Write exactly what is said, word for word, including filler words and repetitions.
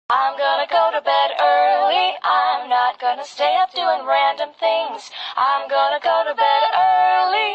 I'm gonna go to bed early. I'm not gonna stay up doing random things. I'm gonna go to bed early.